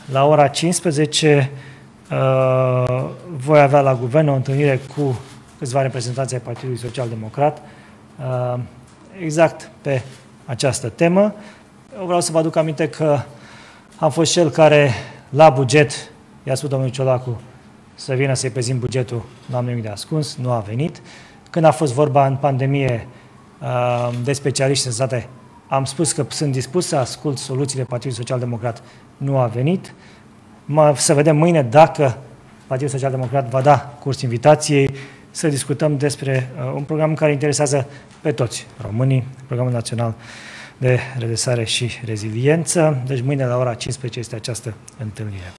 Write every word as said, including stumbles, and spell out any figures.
la ora cincisprezece uh, voi avea la guvern o întâlnire cu câțiva reprezentanți ai Partidului Social Democrat uh, exact pe această temă. Eu vreau să vă aduc aminte că am fost cel care la buget i-a spus domnului Ciolacu să vină să-i prezint bugetul, nu am nimic de ascuns, nu a venit. Când a fost vorba în pandemie uh, de specialiști în sănătate, am spus că sunt dispus să ascult soluțiile Partidului Social Democrat, nu a venit. Mă, să vedem mâine dacă Partidul Social Democrat va da curs invitației să discutăm despre uh, un program care interesează pe toți românii, Programul Național de Redresare și Reziliență. Deci mâine la ora cincisprezece este această întâlnire.